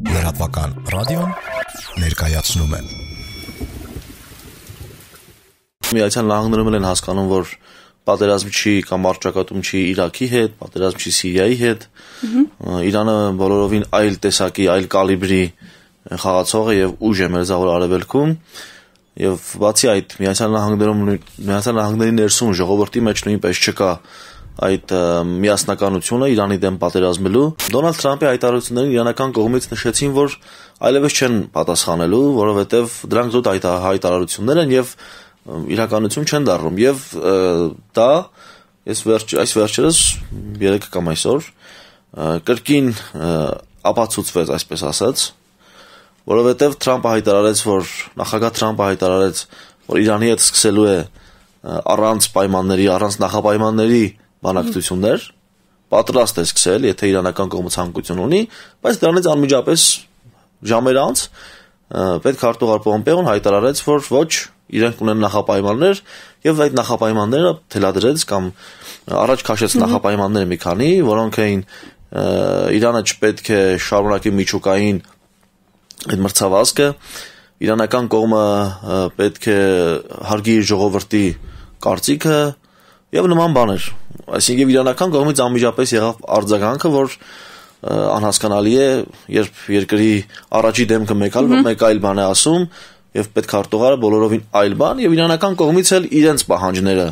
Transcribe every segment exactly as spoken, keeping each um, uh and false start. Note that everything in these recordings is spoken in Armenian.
Լրատվական ռադիոն ներկայացնում է։ Միացյալ Նահանգներում են հասկանում, որ պատերազմ չի կամ առճակատում չի Իրաքի հետ, պատերազմ չի Սիրիայի հետ։ Իրանը բոլորովին այլ տեսակի, այլ կալիբրի խաղացող է եւ ուժ է Մերձավոր Արևելքում։ Եվ բացի այդ, Միացյալ Նահանգներում Միացյալ Նահանգների ներսում ժողովրդի մեջ նույնպես չկա այդ միասնականությունը Իրանի դեմ պատերազմելու։ Դոնալդ Թրամփի հայտարարություններին իրանական կողմից նշեցին, որ այլևս չեն պատասխանելու, որովհետև դրանք զուտ հայտարարություններ են եւ իրականություն չեն դառնում։ Եվ դա ես վերջ այս վերջերս երեք կամ այսօր կրկին ապացուցվեց, այսպես ասած, որովհետև Թրամփը հայտարարեց, որ նախագահ Թրամփը հայտարարեց, որ Իրանի հետ սկսելու է առանց պայմանների, առանց նախապայմանների բանակցություններ, պատրաստ է սկսել, եթե իրանական կողմը ցանկություն ունի, բայց դրանից անմիջապես ժամեր անց պետքարտուղար Պոմպեոն հայտարարեց, որ ոչ, իրենք ունեն նախապայմաններ եւ այդ նախապայմանները թելադրեց կամ առաջ քաշեց նախապայմաններ մի քանի, որոնք էին Իրանը չպետք է շարունակի միջուկային այդ մրցավազքը, իրանական կողմը պետք է հարգի իր ժողովրդի կարծիքը եւ նման բաներ։ Այսինքն իրանական կողմից անմիջապես եղավ արձագանքը, որ անհասկանալի է, երբ երկրի առաջի դեմքը մեկ այլ մեկ այլ բան է ասում եւ պետքարտուղարը բոլորովին այլ բան եւ իրանական կողմից էլ իրենց պահանջները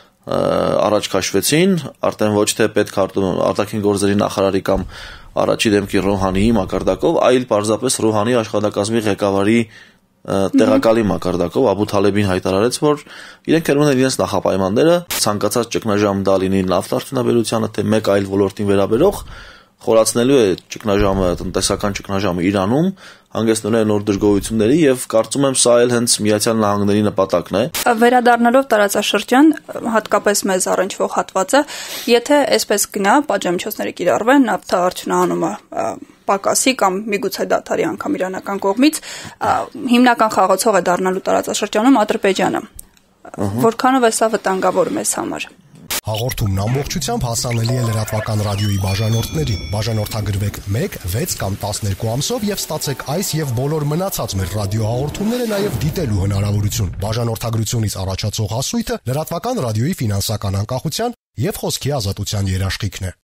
առաջ քաշվեցին, արդեն ոչ թե պետքարտուղար արտաքին գործերի նախարարի կամ առաջի դեմքի Ռոհանիի մակարդակով, այլ պարզապես Ռոհանի աշխատակազմի ղեկավարի տեղակալի մակարդակով Աբու Թալեբին հայտարարեց, որ իրենք կերում են իրենց նախապայմանները, ցանկացած ճգնաժամ դա լինի նավթարդյունաբերությանը, թե մեկ այլ ոլորտին վերաբերող, խորացնելու է ճգնաժամը, տնտեսական ճգնաժամը Իրանում, հանգեցնելու է նոր դժգոհությունների եւ կարծում եմ սա էլ հենց Միացյալ Նահանգների նպատակն է։ Վերադառնալով տարածաշրջան, հատկապես մեզ առնչվող հատվածը, եթե այսպես գնա, պատժամիջոցները կիրառվեն, նավթարդյունահանումը պակասի կամ միգուցե դադարի անգամ իրանական կողմից, հիմնական խաղացող է դառնալու տարածաշրջանում Ադրբեջանը։ Որքանով է սա վտանգավոր մեզ համար։ Հաղորդումն ամբողջությամբ հասանելի է լրատվական ռադիոյի բաժանորդներին։ Բաժանորդագրվեք մեկ, վեց կամ տասներկու ամսով եւ ստացեք այս եւ բոլոր մնացած մեր ռադիոհաղորդումները նաեւ դիտելու հնարավորություն։ Բաժանորդագրությունից առաջացող հասույթը լրատվական ռադիոյի ֆինանսական անկախության եւ խոսքի ազատության երաշխիքն է։